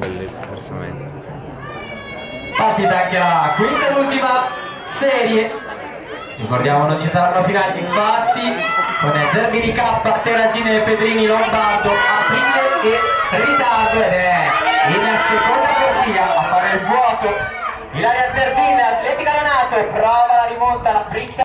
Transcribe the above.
bellezza, diversamente. Partita anche la quinta ed ultima serie. Ricordiamo non ci saranno finali, infatti con Zerbini K, Terragine e Pedrini Lombardo, Aprile e ritardo, ed è in seconda corsia a fare il vuoto Ilaria Zerbin, Atletica Donato, prova la rimonta, la Brix